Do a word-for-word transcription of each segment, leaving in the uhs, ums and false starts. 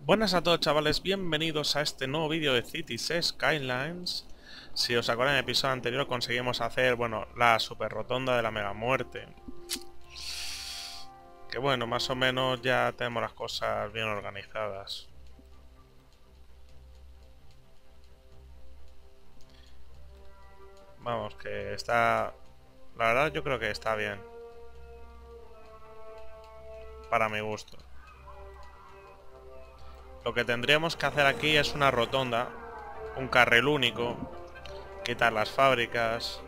Buenas a todos, chavales, bienvenidos a este nuevo vídeo de Cities Skylines. Si os acordáis, en el episodio anterior conseguimos hacer, bueno, la super rotonda de la mega muerte. Que bueno, más o menos ya tenemos las cosas bien organizadas. Vamos, que está... La verdad yo creo que está bien. Para mi gusto. Lo que tendríamos que hacer aquí es una rotonda, un carril único, quitar las fábricas.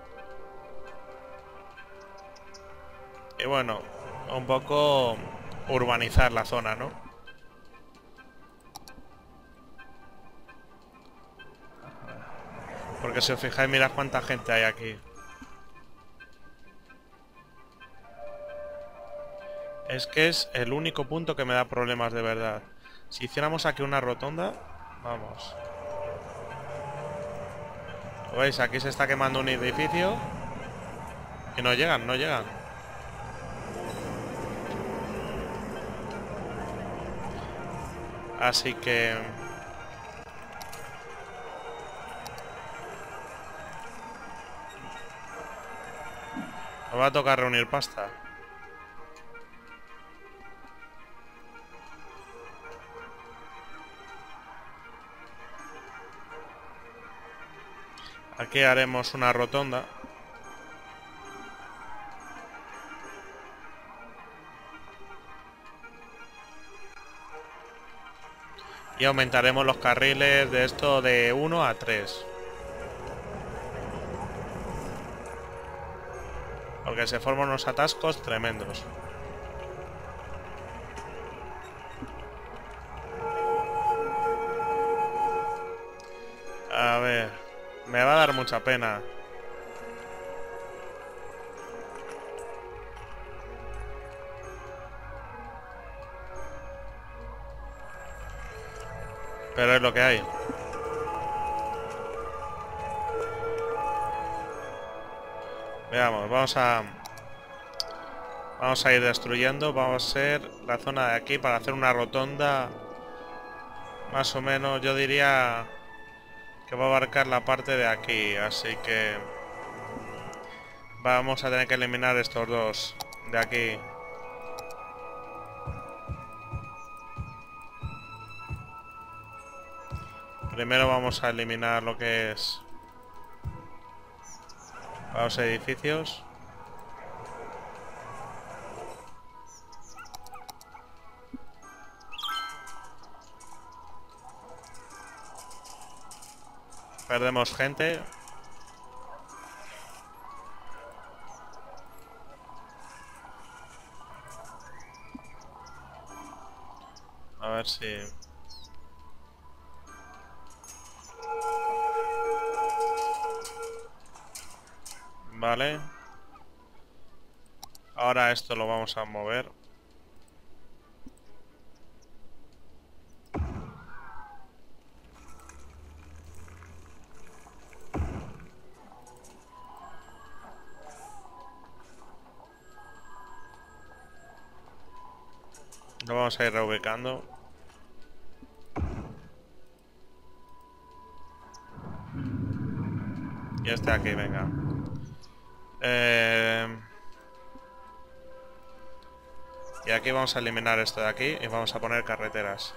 Y bueno, un poco urbanizar la zona, ¿no? Porque si os fijáis, mirad cuánta gente hay aquí. Es que es el único punto que me da problemas de verdad. Si hiciéramos aquí una rotonda... Vamos. ¿Lo veis? Aquí se está quemando un edificio. Y no llegan, no llegan. Así que... nos va a tocar reunir pasta. Aquí haremos una rotonda. Y aumentaremos los carriles de esto de uno a tres. Porque se forman unos atascos tremendos. A ver... me va a dar mucha pena. Pero es lo que hay. Veamos, vamos a... Vamos a ir destruyendo. Vamos a ser la zona de aquí para hacer una rotonda. Más o menos, yo diría que va a abarcar la parte de aquí. Así que vamos a tener que eliminar estos dos de aquí. Primero vamos a eliminar lo que es los edificios. Perdemos gente. A ver si... Vale. Ahora esto lo vamos a mover. Lo vamos a ir reubicando. Y este aquí, venga. Eh... Y aquí vamos a eliminar esto de aquí y vamos a poner carreteras.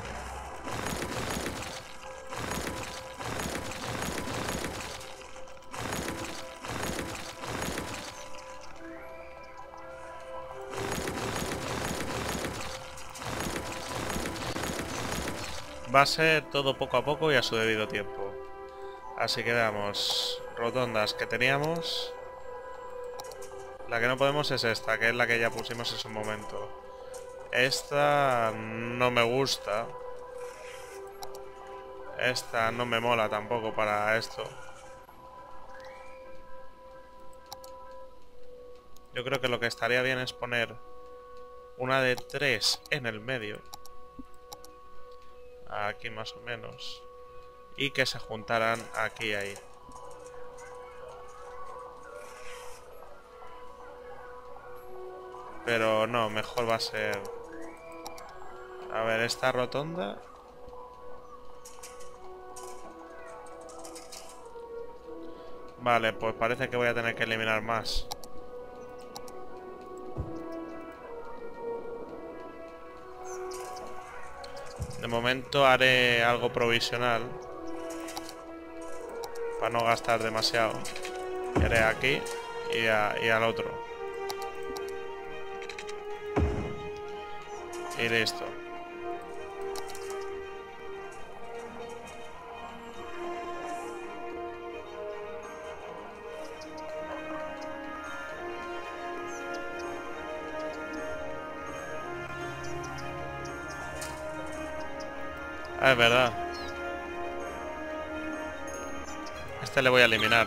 Va a ser todo poco a poco y a su debido tiempo. Así que veamos. Rotondas que teníamos. La que no podemos es esta, que es la que ya pusimos en su momento. Esta no me gusta. Esta no me mola tampoco para esto. Yo creo que lo que estaría bien es poner una de tres en el medio. Aquí más o menos. Y que se juntaran aquí y ahí. Pero no, mejor va a ser A ver, esta rotonda. Vale, pues parece que voy a tener que eliminar más. De momento haré algo provisional para no gastar demasiado. Y haré aquí y, a, y al otro. Y listo. Ah, es verdad. Este le voy a eliminar.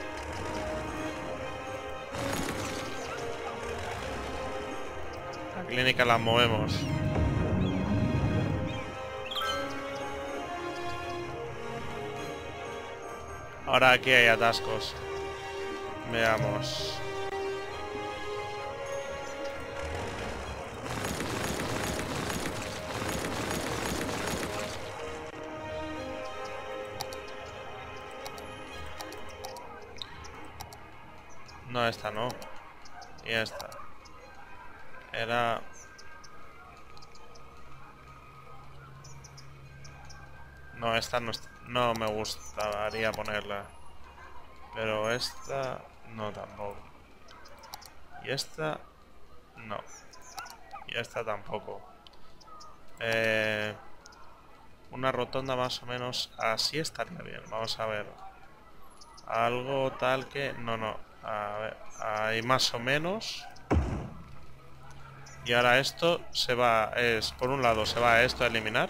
La clínica la movemos. Ahora aquí hay atascos. Veamos. No, esta no. Y esta. Era... No, esta no, no me gustaría ponerla. Pero esta... No, tampoco. Y esta... No. Y esta tampoco. Eh... Una rotonda más o menos así estaría bien. Vamos a ver. Algo tal que... No, no. A ver. Ahí más o menos. Y ahora esto se va... Es... Por un lado se va esto a eliminar.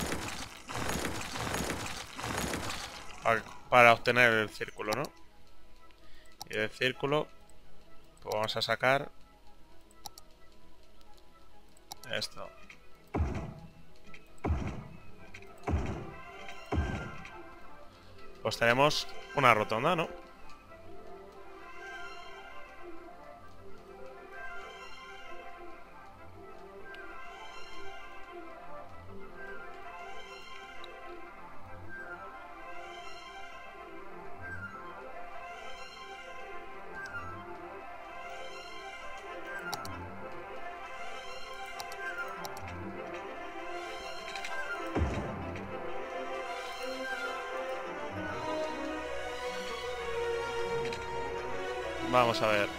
Para, para obtener el círculo, ¿no? Y del círculo... Pues vamos a sacar... Esto. Pues tenemos una rotonda, ¿no? Vamos a ver.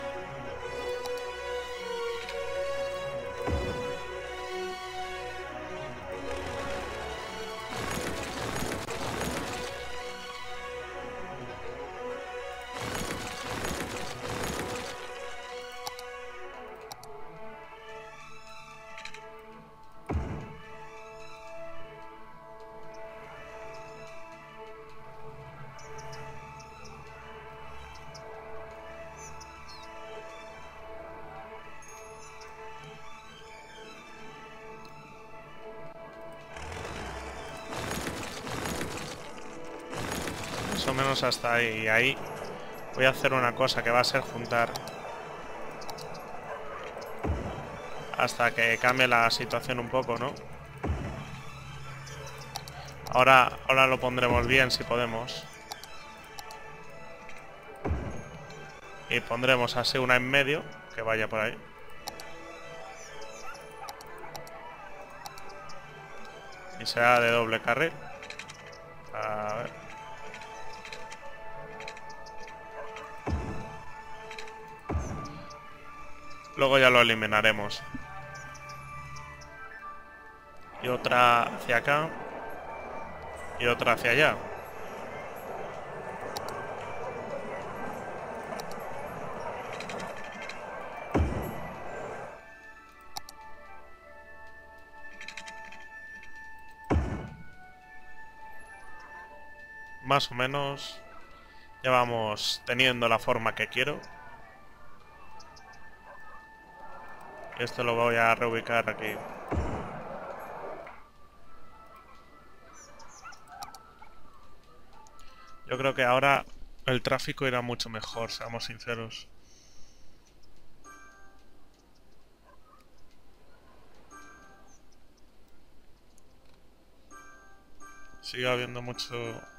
Más o menos hasta ahí. Y ahí voy a hacer una cosa que va a ser juntar hasta que cambie la situación un poco, ¿no? Ahora, ahora lo pondremos bien si podemos. Y pondremos así una en medio que vaya por ahí. Y será de doble carril. A ver. Luego ya lo eliminaremos. Y otra hacia acá. Y otra hacia allá. Más o menos ya vamos teniendo la forma que quiero. Esto lo voy a reubicar aquí. Yo creo que ahora el tráfico irá mucho mejor, seamos sinceros. sigue habiendo mucho...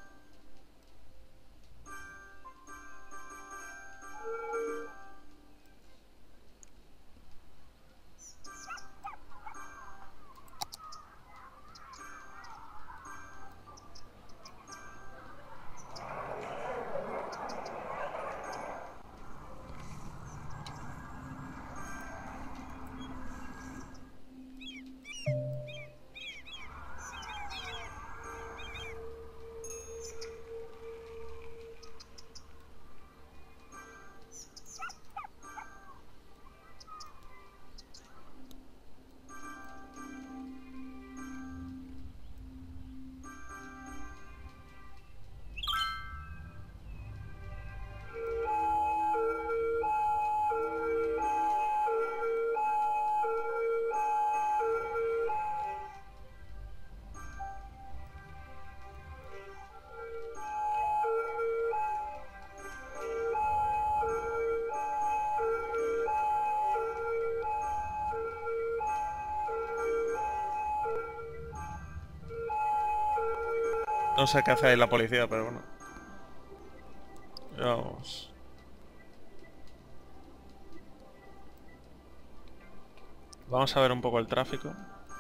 No sé qué hace ahí la policía, pero bueno. Vamos. Vamos a ver un poco el tráfico.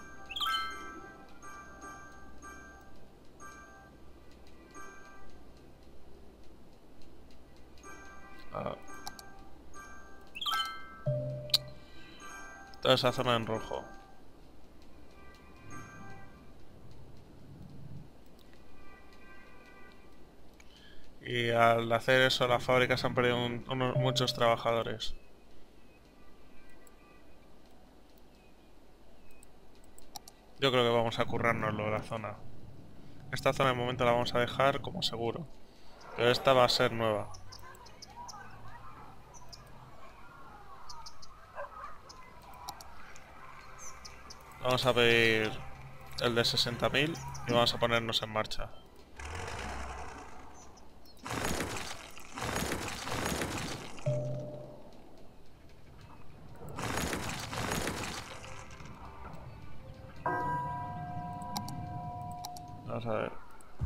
Ah. Toda esa zona en rojo. Y al hacer eso, las fábricas han perdido un, unos, muchos trabajadores. Yo creo que vamos a currárnoslo de la zona. Esta zona de momento la vamos a dejar como seguro. Pero esta va a ser nueva. Vamos a pedir el de sesenta mil y vamos a ponernos en marcha. Vamos a ver.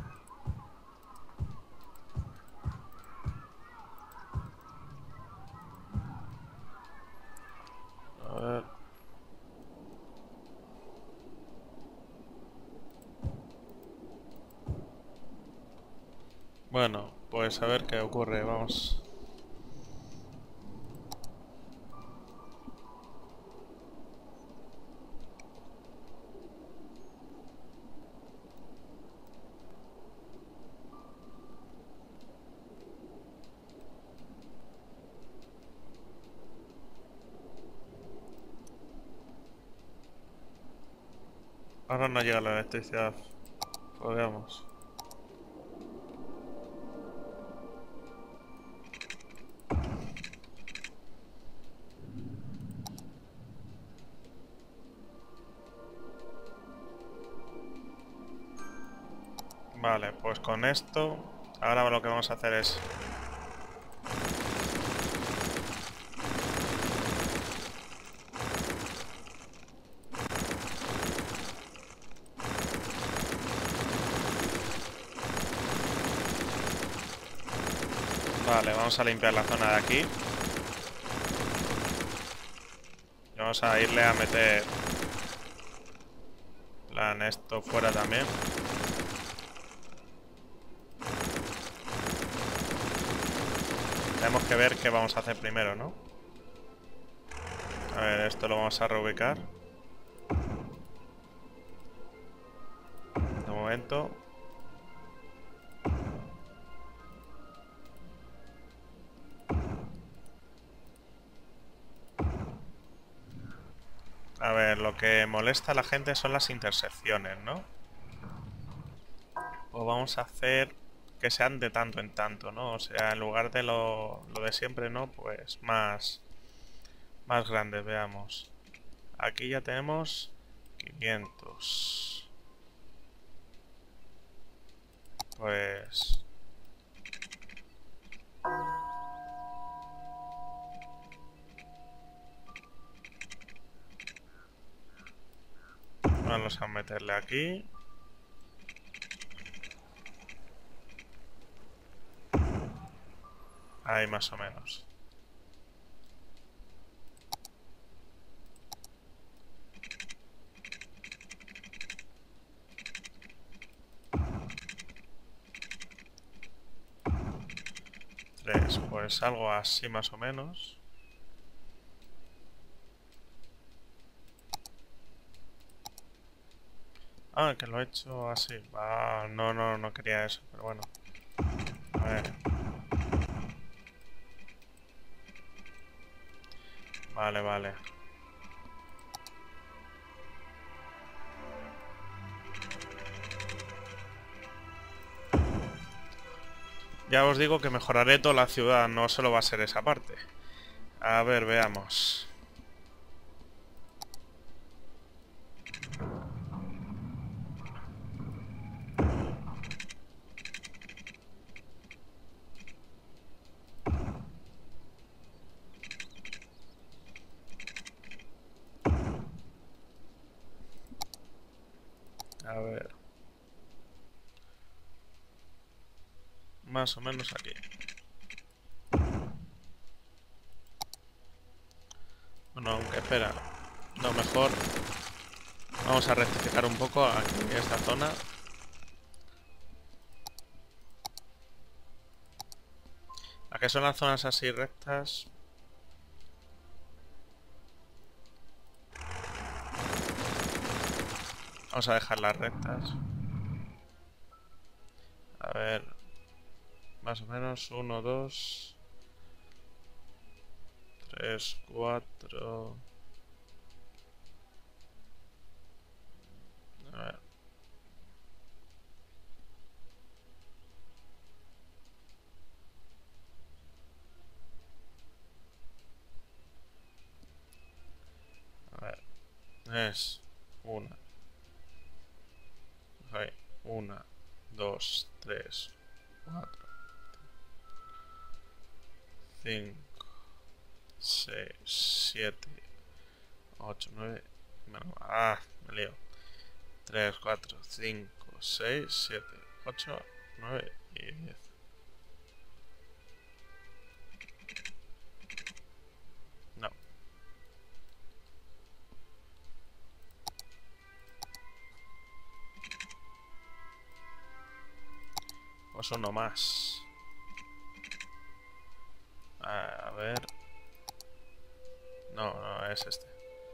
A ver. Bueno, pues a ver qué ocurre, vamos. Ahora no llega la electricidad. Pues veamos. Vale, pues con esto, ahora lo que vamos a hacer es... Vale, vamos a limpiar la zona de aquí. Y vamos a irle a meter... plan esto fuera también. Tenemos que ver qué vamos a hacer primero, ¿no? A ver, esto lo vamos a reubicar. De momento. A ver, lo que molesta a la gente son las intersecciones, ¿no? Pues vamos a hacer que sean de tanto en tanto, ¿no? O sea, en lugar de lo, lo de siempre, ¿no? Pues más, más grandes, veamos. Aquí ya tenemos quinientos. Pues... vamos a meterle aquí. Ahí más o menos. Tres, pues algo así más o menos. Ah, que lo he hecho así. Ah, no, no, no quería eso, pero bueno. A ver. Vale, vale. Ya os digo que mejoraré toda la ciudad, no solo va a ser esa parte. A ver, veamos. A ver. Más o menos aquí. Bueno, aunque espera. No, mejor. Vamos a rectificar un poco aquí en esta zona. ¿A qué son las zonas así rectas? Vamos a dejarlas rectas. A ver. Más o menos. Uno, dos. Tres, cuatro. A ver. A ver. Es una. Ahí. Una, dos, tres, cuatro, cinco, seis, siete, ocho, nueve. Ah, me lío. tres, cuatro, cinco, seis, siete, ocho, nueve y diez. No. Pues uno más. A ver. No, no, es este.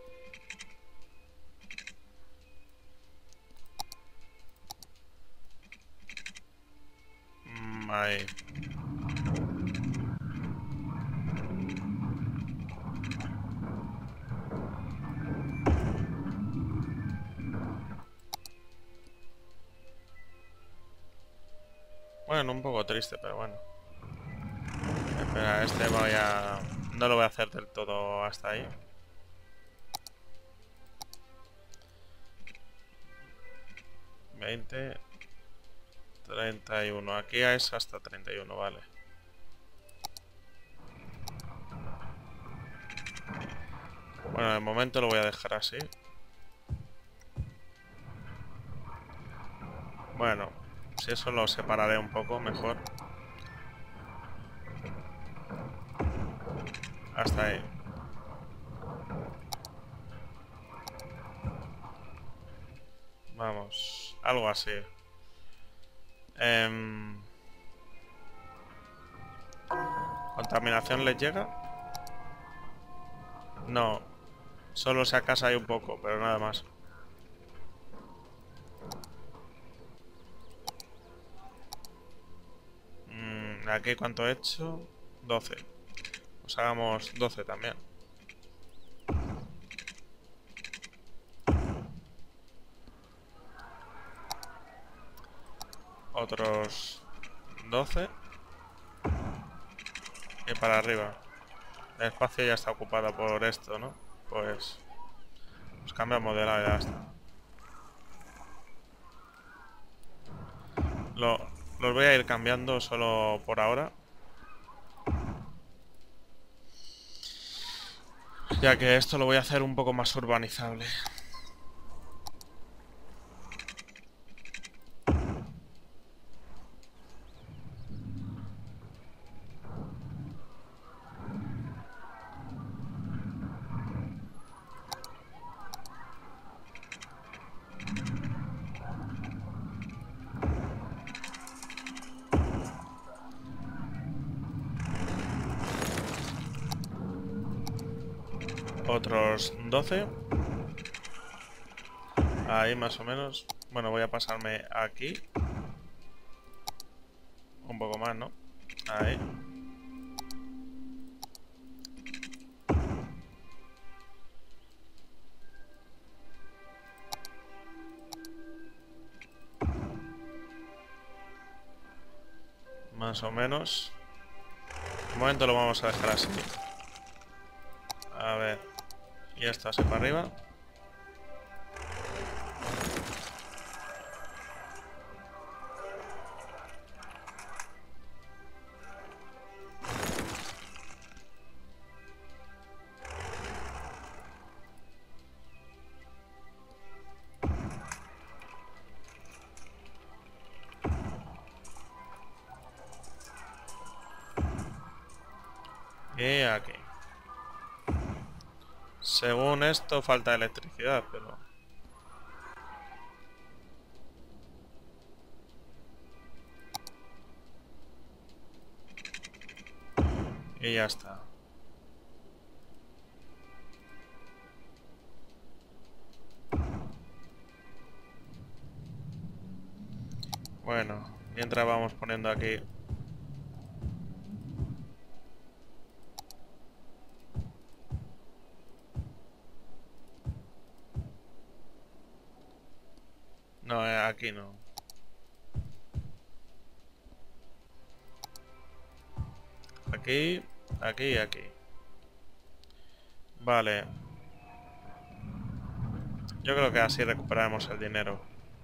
Mm, ahí. Bueno, un poco triste, pero bueno. Espera, este voy a... No lo voy a hacer del todo hasta ahí. veinte, treinta y uno. Aquí es hasta treinta y uno, vale. Bueno, de momento lo voy a dejar así. Bueno, si eso lo separaré un poco mejor. Hasta ahí. Vamos, algo así. Em, ¿Contaminación les llega? No, solo se acasa ahí un poco, pero nada más. Mm, ¿aquí cuánto he hecho? doce. Pues hagamos doce también. Otros doce. Y para arriba. El espacio ya está ocupado por esto, ¿no? Pues... Pues cambiamos de lado y ya está. Lo, los voy a ir cambiando solo por ahora. Ya que esto lo voy a hacer un poco más urbanizable. otros doce. Ahí más o menos. Bueno, voy a pasarme aquí. Un poco más, ¿no? Ahí. Más o menos. De momento lo vamos a dejar así. A ver. Y esto así para arriba. Y aquí. Según esto falta electricidad, pero... Y ya está. Bueno, mientras vamos poniendo aquí... No, eh, aquí no. Aquí, aquí y aquí. Vale. Yo creo que así recuperaremos el dinero.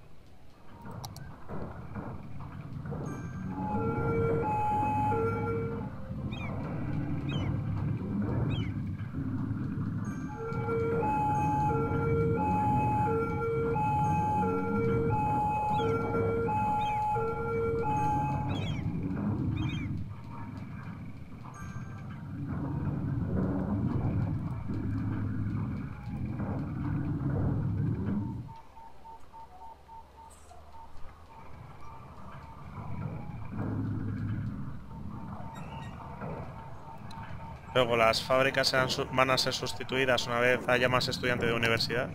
Luego las fábricas serán su- van a ser sustituidas una vez haya más estudiantes de universidad.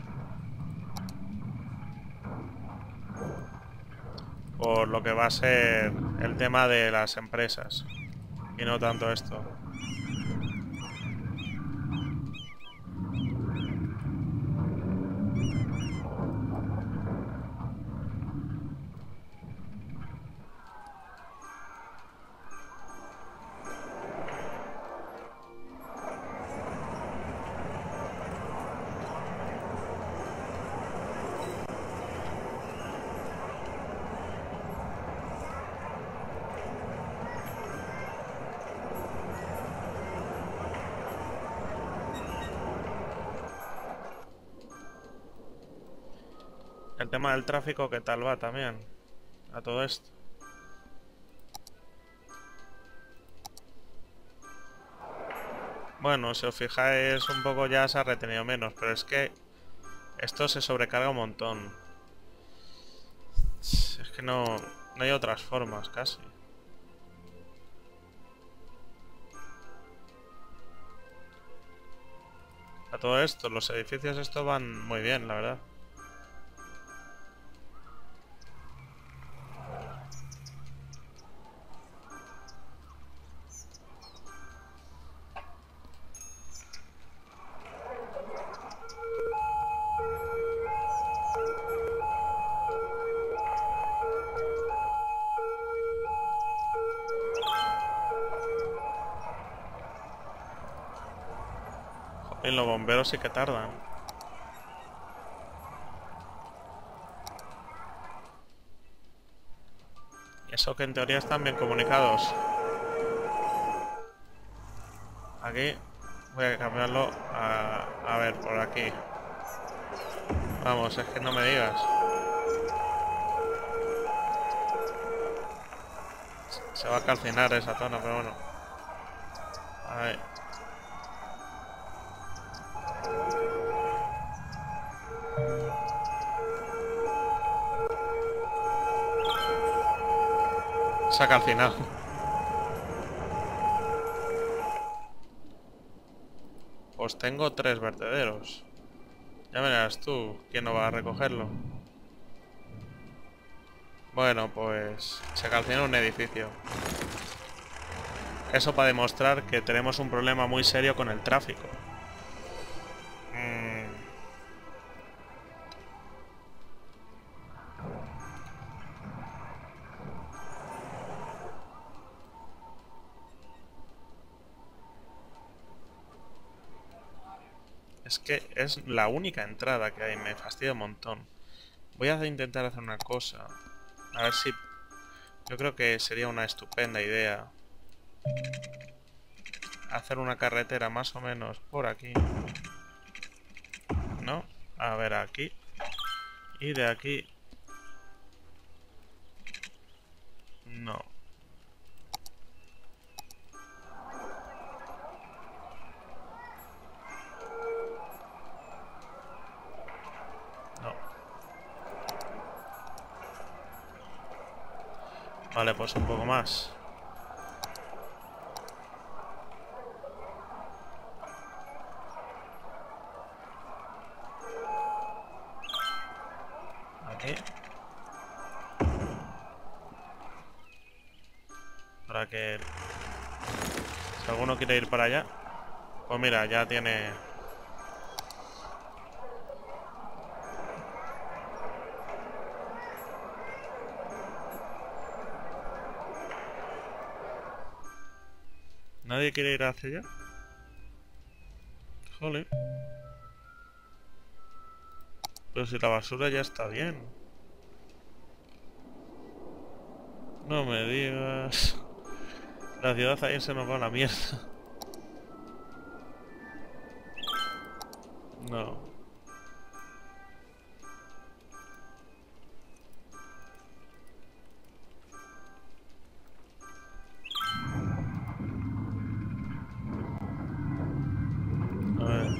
Por lo que va a ser el tema de las empresas. Y no tanto esto. El tema del tráfico, ¿qué tal va también? A todo esto. Bueno, si os fijáis un poco ya se ha retenido menos, pero es que esto se sobrecarga un montón. Es que no, no hay otras formas casi. A todo esto, los edificios estos van muy bien, la verdad. Y los bomberos sí que tardan. Y eso que en teoría están bien comunicados. Aquí voy a cambiarlo a... A ver, por aquí. Vamos, es que no me digas. Se va a calcinar esa zona, pero bueno. Ahí. Se ha calcinado. Pues tengo tres vertederos. Ya verás tú quién no va a recogerlo. Bueno, pues se calcinó un edificio. Eso para demostrar que tenemos un problema muy serio con el tráfico. Mm. Es que es la única entrada que hay, me fastidia un montón. Voy a intentar hacer una cosa. A ver si... Yo creo que sería una estupenda idea hacer una carretera más o menos por aquí. ¿No? A ver, aquí. Y de aquí... No. No. Vale, pues un poco más. Aquí. Para que... Si alguno quiere ir para allá. Pues mira, ya tiene... ¿Nadie quiere ir hacia allá? Jole. Pero si la basura ya está bien. No me digas. La ciudad ahí se nos va a la mierda. No. A ver.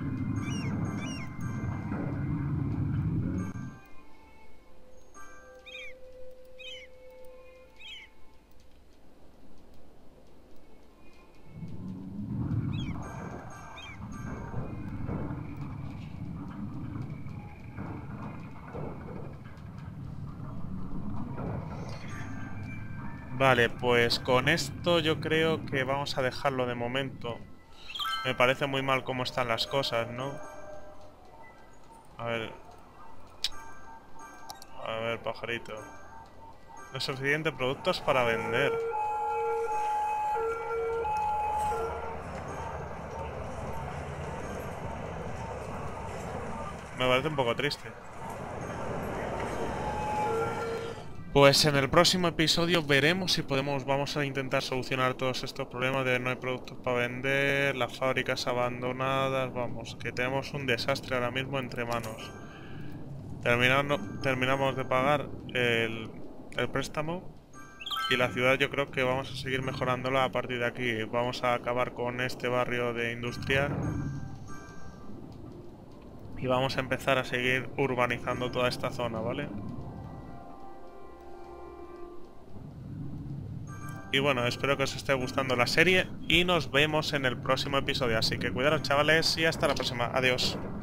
Vale, pues con esto yo creo que vamos a dejarlo de momento. Me parece muy mal cómo están las cosas, ¿no? A ver... A ver, pajarito. No suficientes productos para vender. Me parece un poco triste. Pues en el próximo episodio veremos si podemos, vamos a intentar solucionar todos estos problemas de no hay productos para vender, las fábricas abandonadas, vamos, que tenemos un desastre ahora mismo entre manos. Terminando, terminamos de pagar el, el préstamo y la ciudad yo creo que vamos a seguir mejorándola a partir de aquí. Vamos a acabar con este barrio de industrial y vamos a empezar a seguir urbanizando toda esta zona, ¿vale? Y bueno, espero que os esté gustando la serie y nos vemos en el próximo episodio. Así que cuidaros, chavales, y hasta la próxima. Adiós.